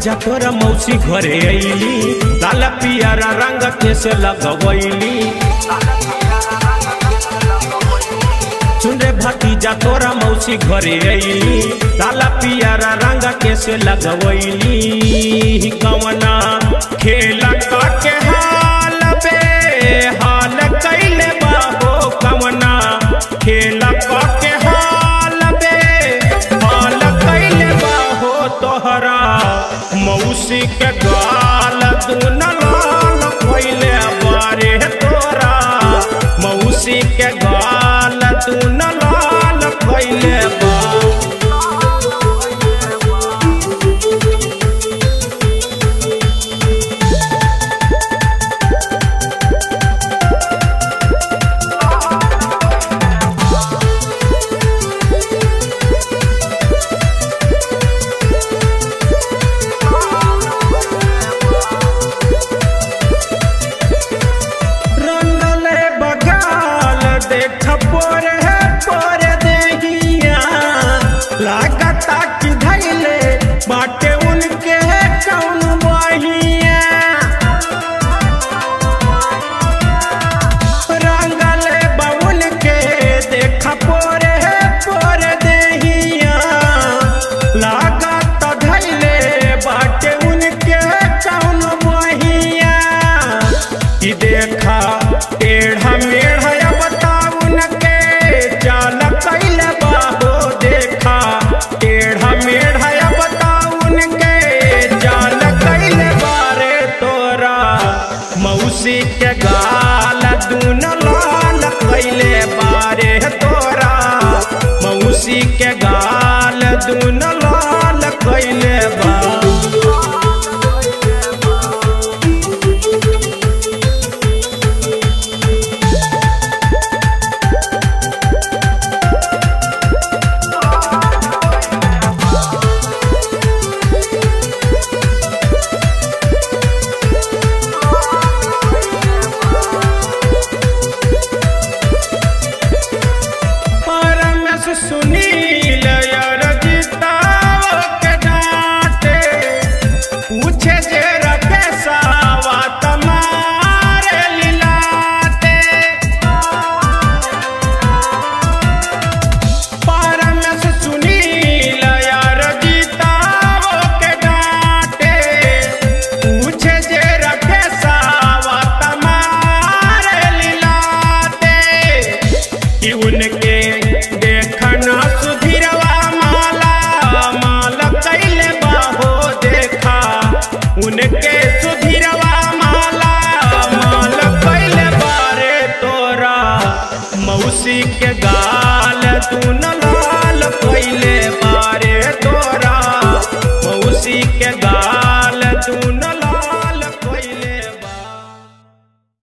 भतीजा तोरा मौसी घरे अइली, लाल पियारा रंग केस लगवैली। सुन रे भतीजा तोरा मौसी घरे अइली, लाल पियारा रंग केस लगवैली। कवना खेला के हाल बे हाल कैले बाबो, कवना खेला के हाल बे हाल कैले बाबो। तोहरा मौसी के गाल दून लाल कैले बारे, तोरा मौसी के गाल दून लाल कैले बा। लागता कि धैले बाटे उनके कौन बहिया, रंगले बाउन के देखा पोरे पोरे देहिया। लागता धैले बाटे उनके कौन बहिया, कि देखा टेढ़ा मेढ़ा बताउन के चाल कैले बाहो। देखा टेढ़ा मेढ़ा बताउन के जाल कैले बारे, तोरा मौसी के गाल दून लाल कैले बारे, तोरा मौसी के गाल दून लाल कैले बा।